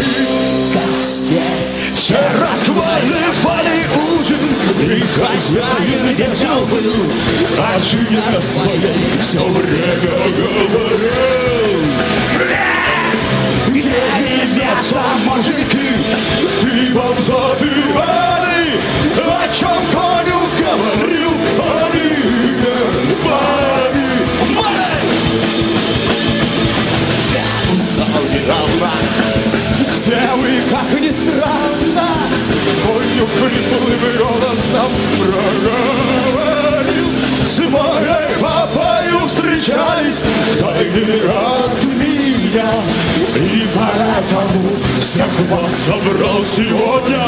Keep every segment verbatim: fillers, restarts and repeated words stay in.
своих гостей. Все расхваливали ужин, и хозяин весел был, а жене своей все время говорил: где имеются мужики, пивом запивали, о чем коню говорил, они не бали. Я устал недавно, все вы, как ни странно, коню хриплым голосом проговорил: с моей папою встречались втайне от меня, и поэтому всех вас собрал сегодня.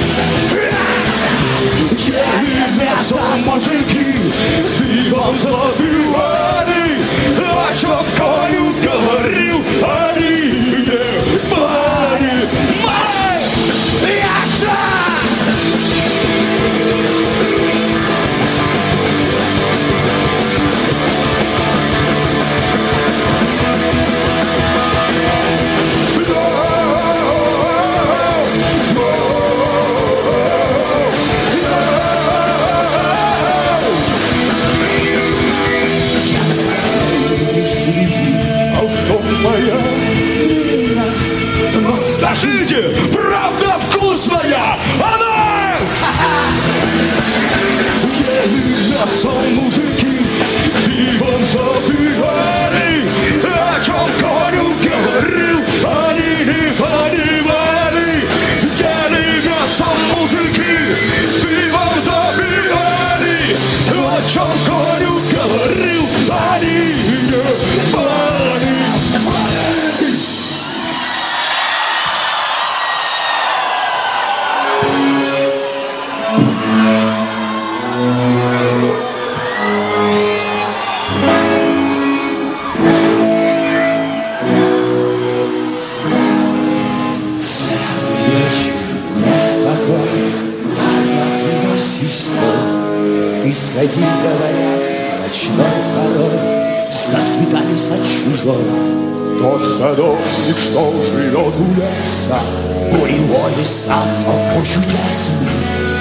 Где имеются мужики, пивом запивали, о чем коню говорил, они не бали. Май! Яша! Скажите, правда вкусная? Она! Ели мясо мужики, пивом запивали, о чем коню говорил, они не понимали. Ели мясо мужики, пивом запивали, о чем коню говорил, они не понимали. Ты сходи, говорят, ночной порой, за цветами сад чужой. Тот садовник, что живет у леса, у него есть сад, он чудесный.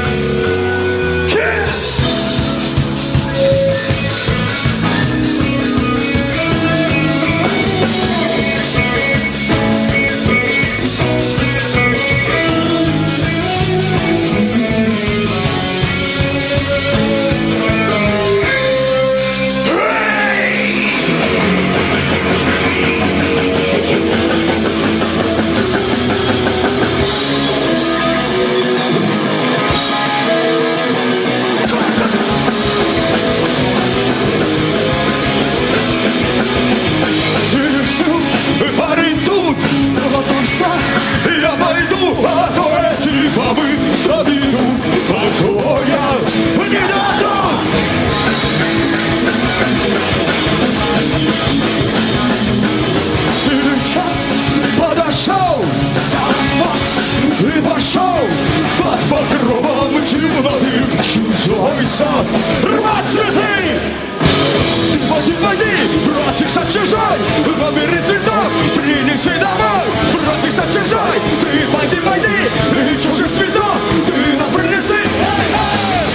Рвать цветы! Войди, войди, братик, сад чужой, выбери цветок, принеси домой. Братик, сад чужой, ты войди, войди, и чужих цветов ты нам принеси. Эй, эй!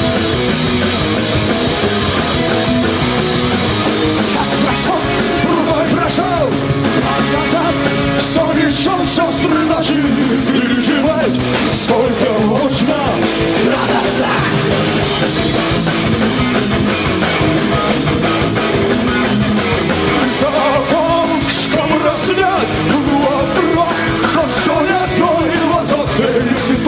Час прошел, другой прошел, а назад сон еще сестры начали переживать. Сколько можно радостно! За окошком рассвет, ну а брат, то все одно и глаза перед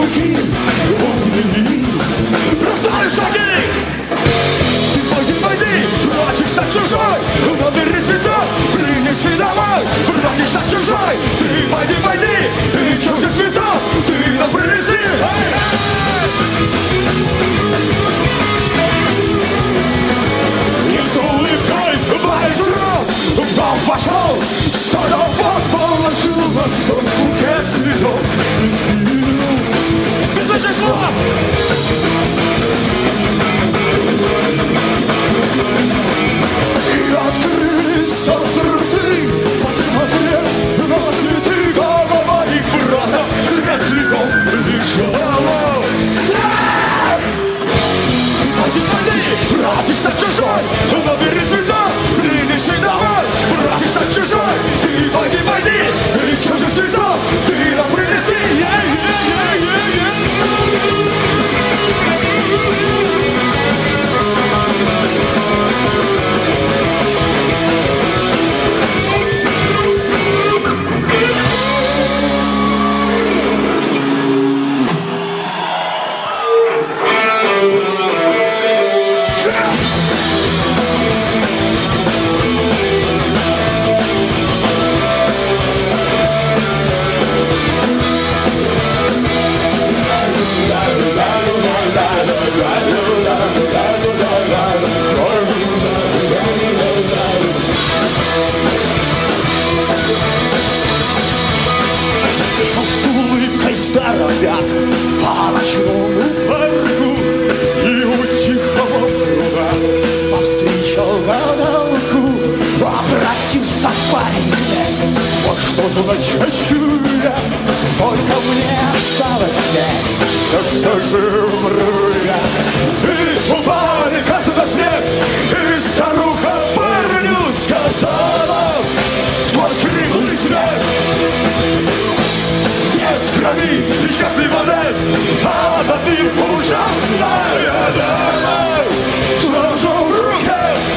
воды ужасная дама, с ножом в руке.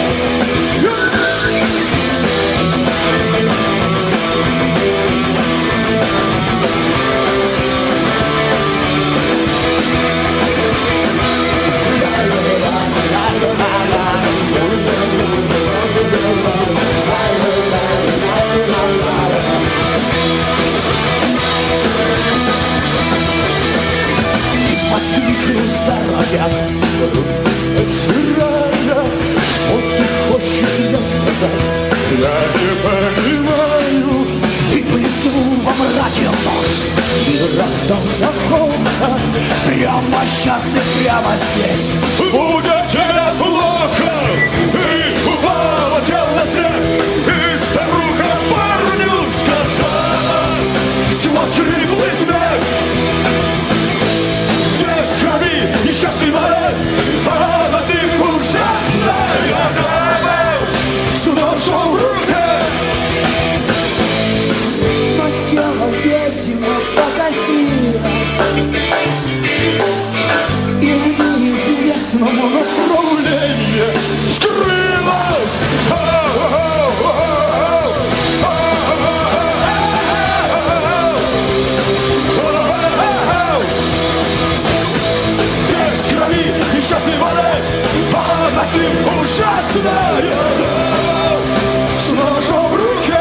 Воскликнул здоровяк. Тирана, что ты хочешь мне сказать? Я не понимаю. И блеснул во мраке нож, и раздался хохот. Прямо сейчас и прямо здесь будет тебе плохо. И упало тело на снег, и старуха парню сказала сквозь хриплый смех: здесь крови несчастный моряк, а воды ужасная дама, с ножом в руке. но тело, видимо, погасило, и в неизвестном направлении скрылась. Здесь крови несчастный валять, а воды ужасная дама, с ножом в руке.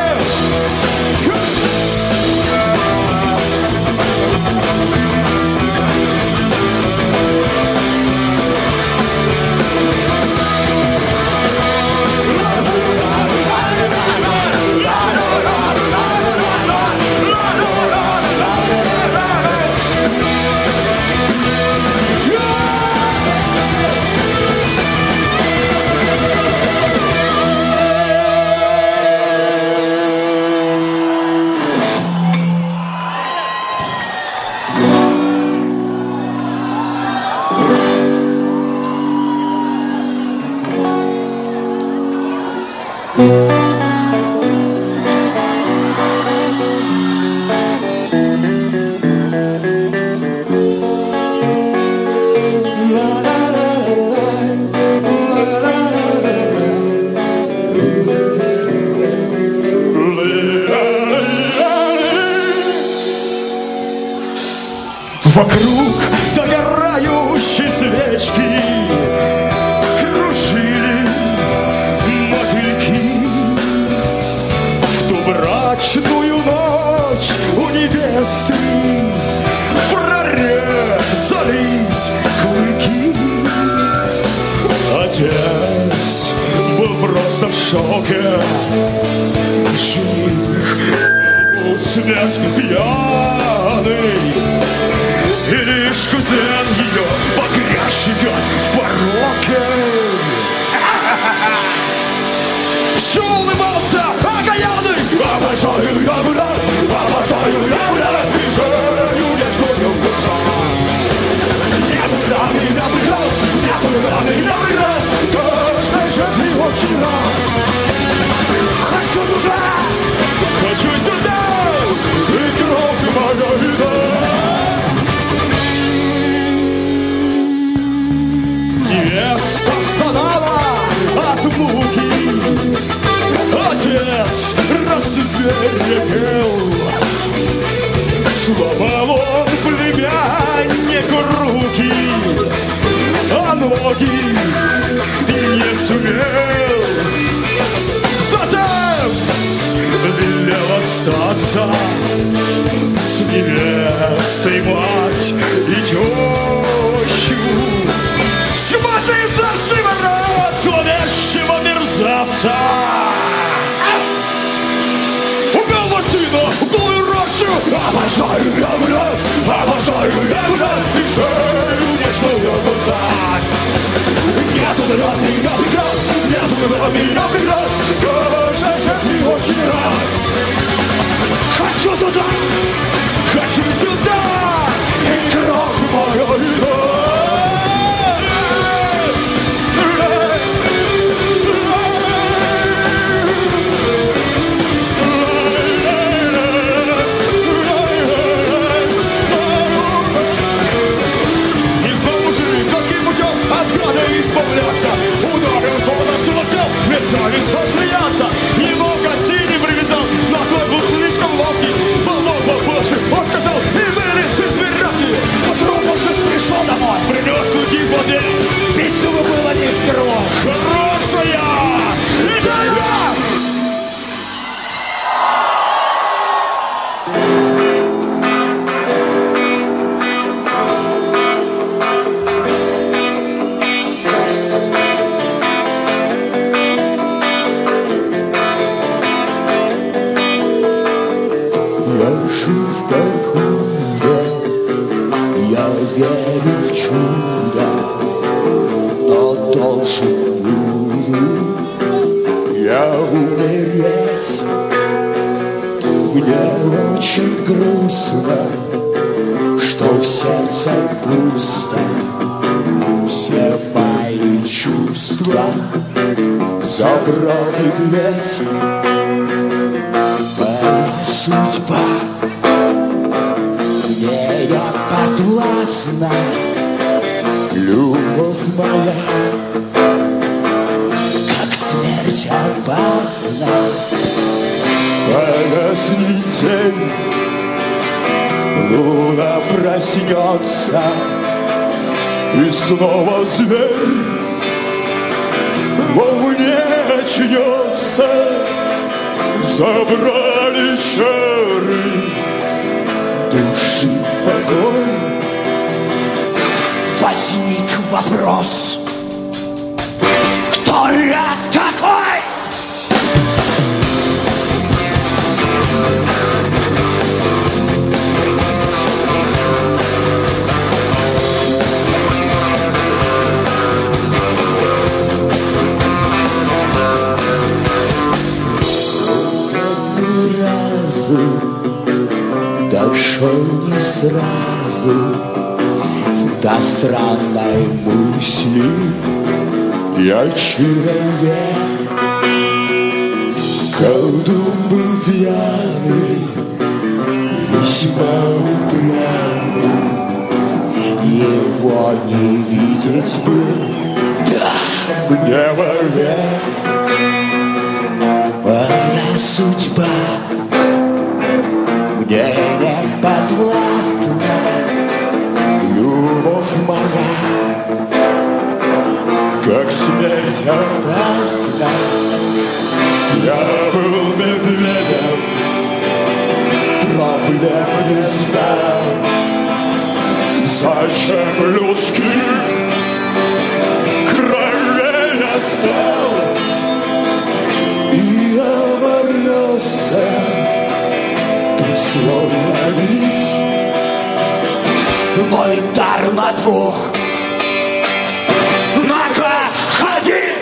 Вокруг догорающей свечки кружили мотыльки. В ту брачную ночь у невесты прорезались клыки. Отец был просто в шоке. Жених был смерть пьяный, и лишь кузен ее погряз живет в пороке. Все улыбался окаянный. Обожаю я гулять, обожаю я гулять, и женю нежную глаза. Нету куда меня пригнал, нету куда меня пригнал, каждой жертве очень рад. Хочу туда, хочу сюда, и кровь моя вида. Невеста стонала от муки, отец рассверепел. Сломал он племяннику руки, а ноги не сумел. Затем велел остаться с невестой мать и тещу. Смотри за шиворот зловещего мерзавца. Убил во сына голую рощу. Обожаю я гулять, обожаю я гулять, и шею нежную кусать. Нету туда меня преград, нету туда меня преград, каждой жертве очень рад. Хочу туда, хочу сюда, и кровь моя вида. избавляться. Ударил по носу локтем, лица смеяться. Его Кассини привязал, но твой был слишком ловкий. Полно побольше, он сказал, и вылез из зверяки. Утром мужик пришел домой, принес клыки из владений. Пить зубы было не впервой. Хорошая идея! Жив как умер, я верю в чудо, но должен буду я умереть. Мне очень грустно, что в сердце пусто. Все мои чувства забрал медведь. Моя судьба мне не подвластна, любовь моя, как смерть опасна. Погаснет день, луна проснется, и снова зверь во мне очнется. Забрали чары души покой. Возник вопрос, кто я такой? Дошел не сразу до странной мысли. Я человек, колдун был пьяный, весьма упрямый. Его не видеть бы, да, мне вовек. Моя судьба мне не подвластна, любовь моя, как смерть опасна. Я был медведем, проблем не знал. Зачем людских кровей я стал? И я ворвался, словно лис. Мой дар на двух ногах ходит.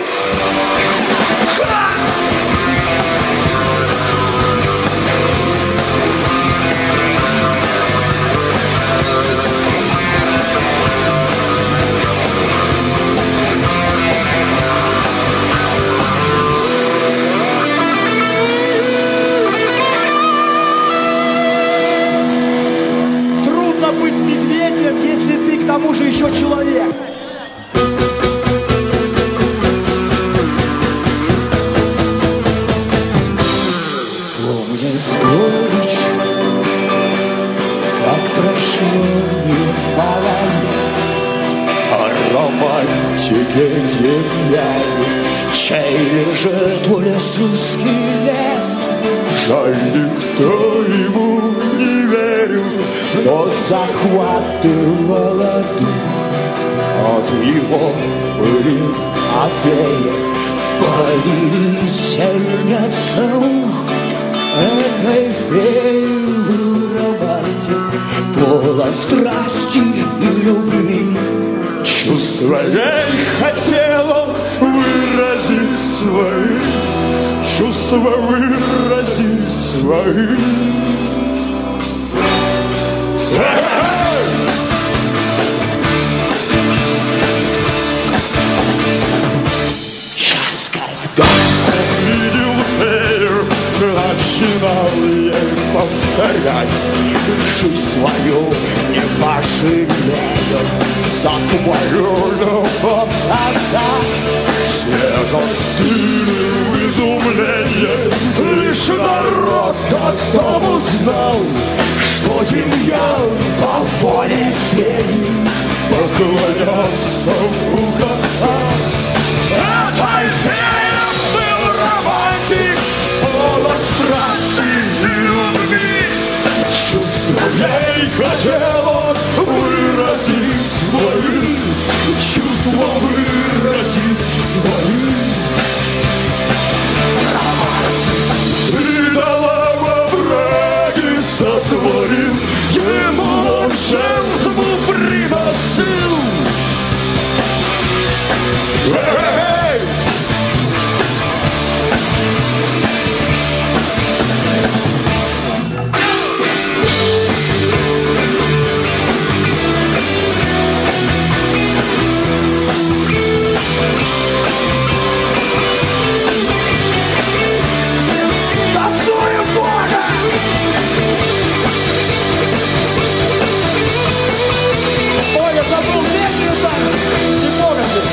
Быть медведем, если ты к тому же еще человек. Помнит горечь, как прошло немало лет, о романтике земляне, чей лежит в лесу скелет. Жаль, никто ему не верил, но захватывала дух от его были афея. Повелительницу этой феи был романтик, полон страсти и любви. Чувствами хотел он выразить свои, чувства выразить свои. Час, когда он видел фею, начинал ей повторять. Жизнь свою не пожалею, за твою любовь отдать. Все застыли в изумлении, лишь народ потом узнал, что Демьян по воле феи поклоняться у конца. Этой феей был романтик, полон страсти и любви. Чувство ей хотел он выразить свои, чувство выразить свои. Идола во враге сотворил, ему он жертву приносил. Эй! Ой, я забыл песню там, не помните.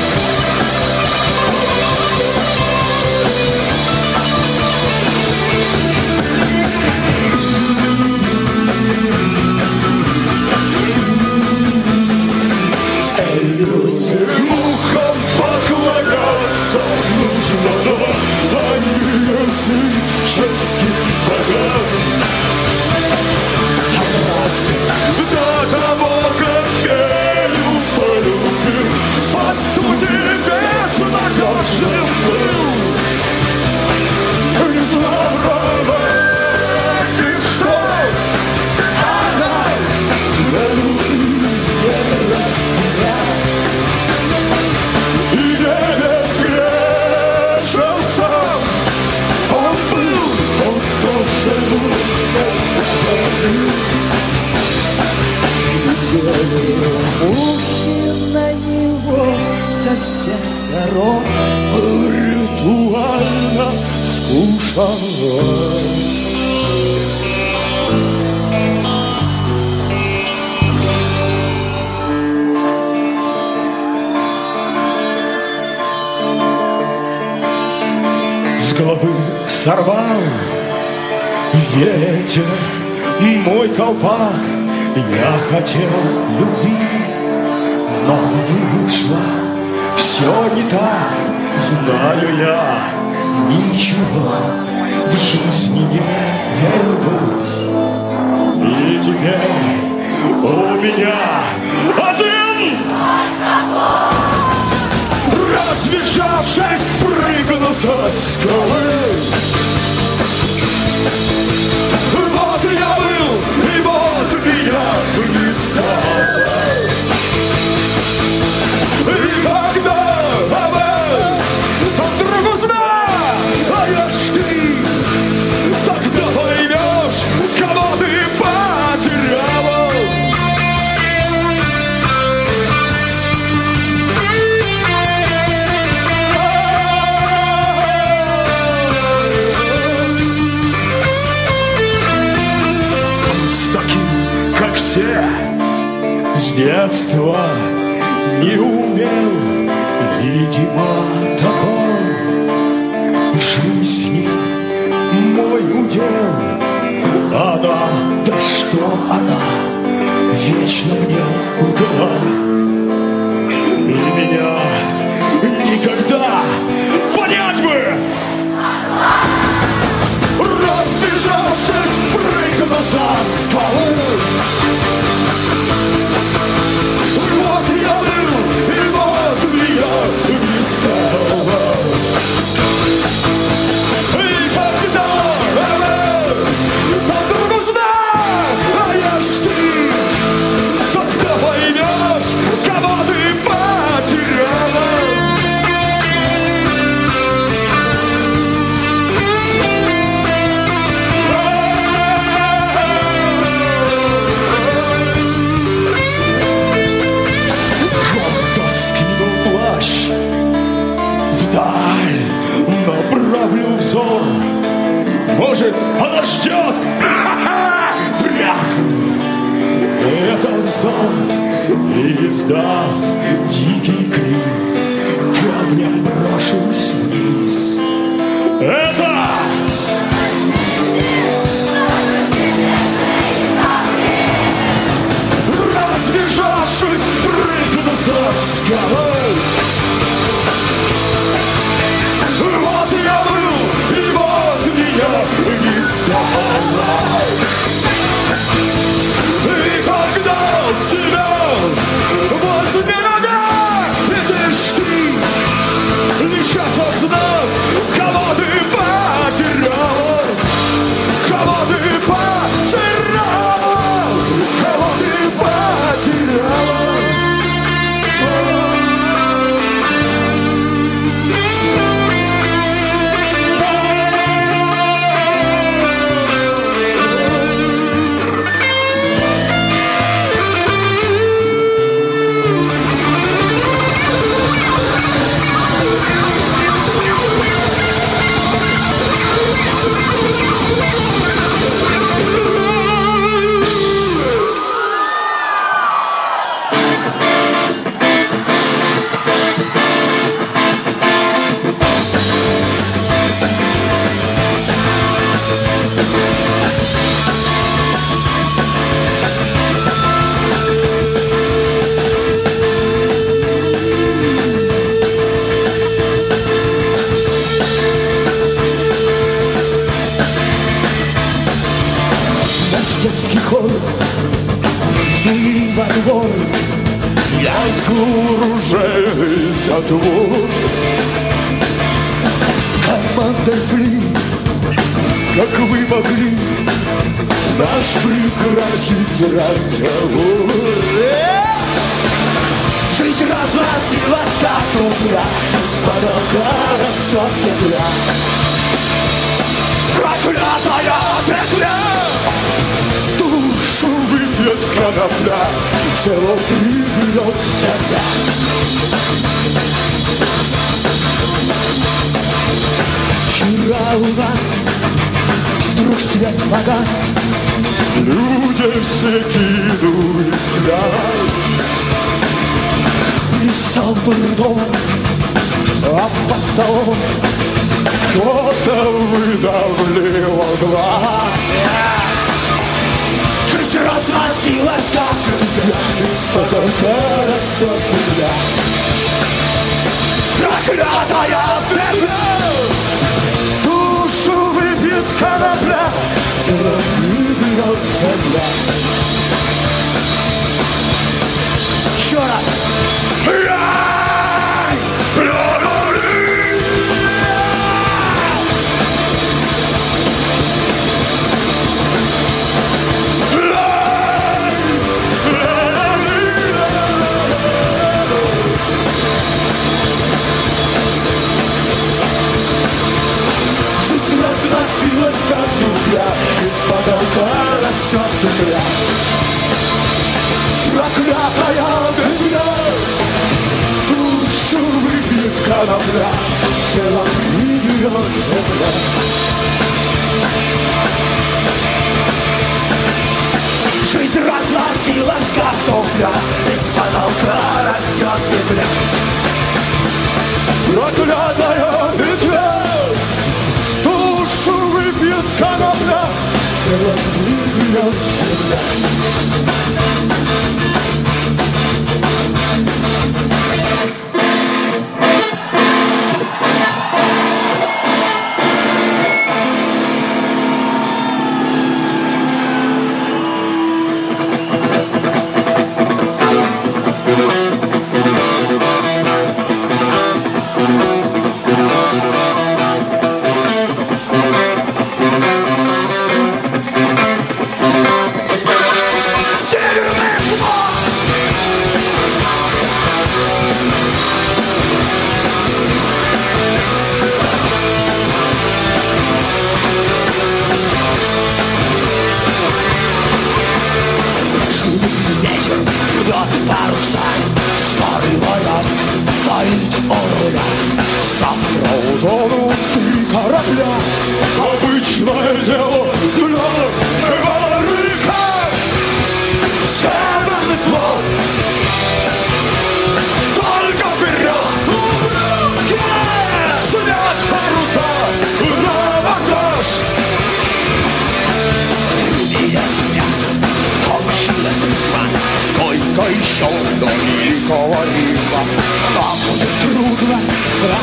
Эй, люди, мухам поклоняться нужно, но они языческим богам. До того, как фею полюбил, по сути безнадежным был. Не знал романтик, что она на любви не растерял. И не безгрешен сам он был, он тоже был. Мухи на него со всех сторон ритуально скушал. С головы сорвал ветер мой колпак. Я хотел любви, но вышло все не так. Знаю я, ничего в жизни не вернуть. И теперь у меня один, разбежавшись, прыгну со скалы. Вот я был, и вот меня не стало. И когда об этом вдруг узнал, а я ж ты, тогда поймешь, кого ты потеряла. С детства не умел, видимо, такой в жизни мой удел. Она, да что она, вечно мне лгала. И меня никогда понять бы. Разбежавшись, прыгну за скалы. Вот я был, и вот меня не стало. И когда там вдруг узнал, а я ж ты, тогда поймешь, кого ты потеряла. Вдаль направлю взор, может, она ждет. Ха-ха! Издав дикий крик, камнем брошусь вниз. Это разбежавшись, спрыгну со скалы. Вот я был, и вот меня не стало. И когда себя возьми нога, видишь ты, лишь осознав, кого ты потерял, кого ты потерял, кого ты потерял. Детский хор, ты во двор, я скоро уже затвор. Команда пли, как вы могли наш прекратить разговор? Жизнь разносилась, как тумбра, с потолка растет петля. Проклятая петля! Душу выпьет конопля, тело приберет себя. Вчера у нас вдруг свет погас, люди все кинулись гнать. Плясал дурдом, а по столом кто-то выдавливал глаз. Жизнь разносилась, как петля, из потолка растет петля. Проклятая петля! Душу выпьет конопля, тело приберет земля. Еще раз! Разносилась, как петля, из потолка растет петля. Проклятая петля! Душу выпьет конопля, тело приберет земля. Жизнь разносилась, как туфля, из потолка растет петля. Проклятая петля! Душу выпьет конопля, тело приберет земля. Утонут три корабля, обычное дело для моряка. Северный флот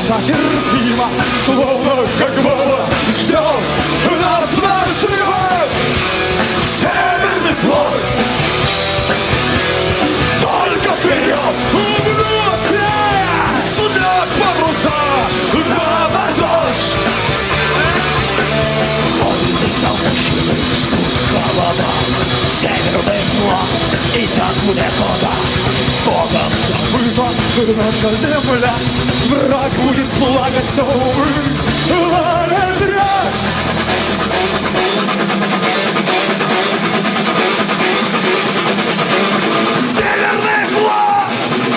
пока терпимо, Словно как мало ждет нас нашего Северный флот. Только вперед, вновь сунет паруса на бордаж. Вольный солнечный жгут холода, Северный флот идет в некуда. Богом забыта наша земля, враг будет плакать все, увы, а не зря. Северный флот!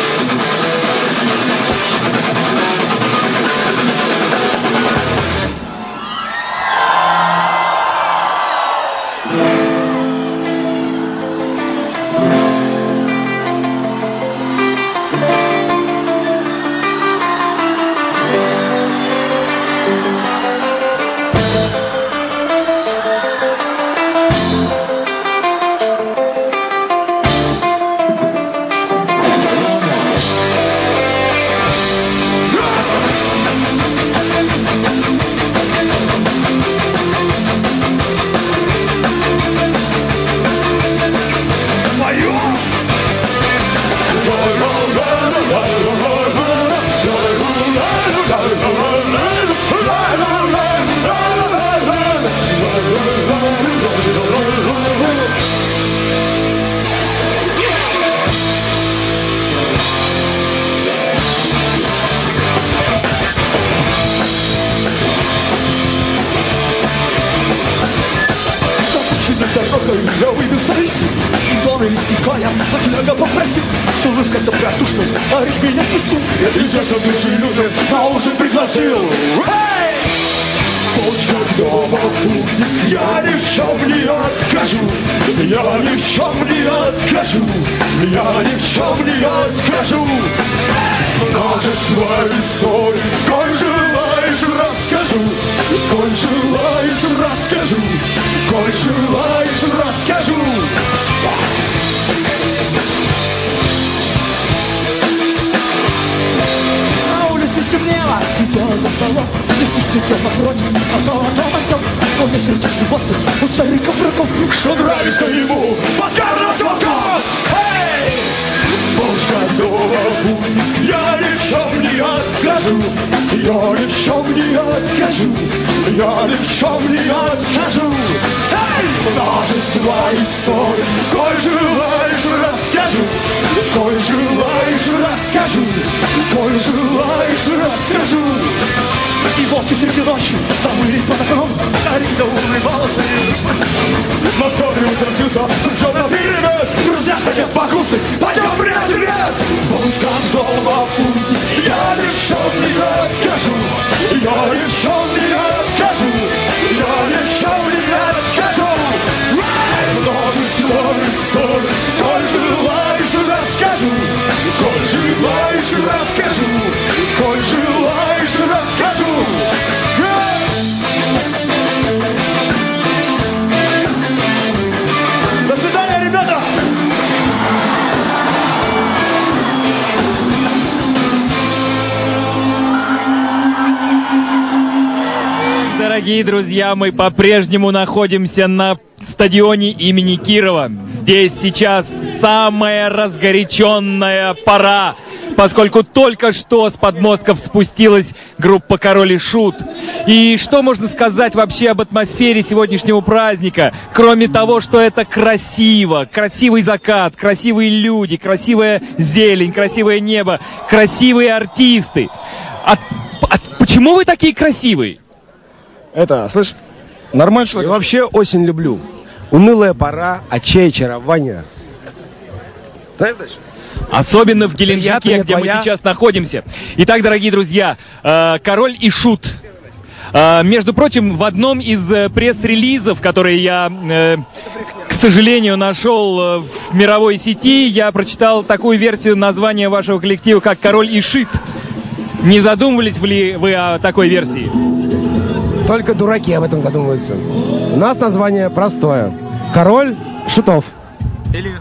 Я выбился из сил, из дома истекая, от снега по прессе, с улыбкой добродушной, а рек меня пустил. Я движется в души лютой, а уже пригласил. Эй! Полчка дома путник, я ни в чем не откажу. Я ни в чем не откажу. Я ни в чем не откажу. Даже свою историю, коль желаешь, расскажу. Коль желаешь, расскажу. Коль желаешь, расскажу. На улице темнело, сидя за столом, вместе сидел напротив, а то о том осел. Он и среди животных, у стариков врагов, что нравится ему подкармливать волков. Эй! Полчка дома путник, я ни в чем не откажу. Я ни в чем не откажу. Я ни в чем не откажу. Эй! Множество историй, коль желаешь, расскажу. Коль желаешь, расскажу. Коль желаешь, расскажу. и волки среди ночи завыли под окном. Старик заулыбался и Московский устрашился, сучок на перевес. друзья хотят покушать, Пойдем, приятель, в лес! Будь дома путник, я ни в чем не откажу. Я ни в чем не откажу. Я ни в чем не откажу. Множество историй, коль желаешь, расскажу. Коль желаешь, расскажу. Коль желаешь, расскажу. До свидания, ребята! Дорогие друзья, мы по-прежнему находимся на стадионе имени Кирова. Здесь сейчас самая разгоряченная пора, поскольку только что с подмостков спустилась группа «Король и Шут». И что можно сказать вообще об атмосфере сегодняшнего праздника, кроме того, что это красиво, красивый закат, красивые люди, красивая зелень, красивое небо, красивые артисты. От, от, почему вы такие красивые? Это, слышь, нормальный человек. Я вообще осень люблю. Унылая пора, отчай, очарование. Знаешь дальше? Особенно в Геленджике, Приятная где твоя... мы сейчас находимся. Итак, дорогие друзья, э, «Король и Шут». Э, между прочим, в одном из э, пресс-релизов, которые я, э, к сожалению, нашел э, в мировой сети, я прочитал такую версию названия вашего коллектива, как «Король и Шит». Не задумывались ли вы о такой версии? Только дураки об этом задумываются. У нас название простое. Король Шутов. Или...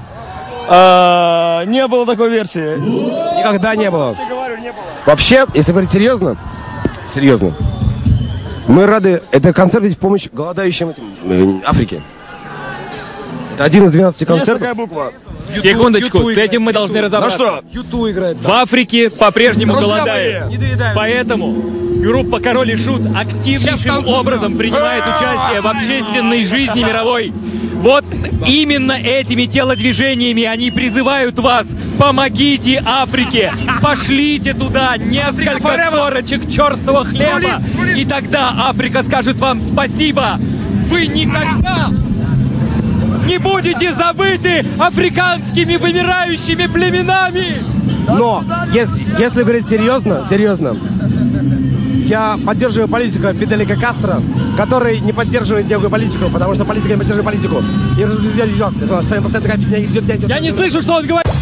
А, не было такой версии. Никогда не было. Вообще, если говорить серьезно, Серьезно. Мы рады, это концерт ведь в помощь голодающим этим, э, Африке. Это один из двенадцати Есть концертов. такая буква. Секундочку, Юту с этим мы должны Ну разобраться. что? Юту играет. В Африке по-прежнему Друзья голодает. мои. Поэтому группа «Король и Шут» активнейшим образом принимает участие в общественной жизни мировой. Вот именно этими телодвижениями они призывают вас: помогите Африке, пошлите туда несколько корочек черствого хлеба, и тогда Африка скажет вам спасибо. Вы никогда не будете забыты африканскими вымирающими племенами. Но, если, если говорить серьезно, серьезно, я поддерживаю политику Фиделя Кастро, который не поддерживает никакую политику, потому что политика не поддерживает политику. И постоянно такая фигня идет. Я не слышу, что он говорит.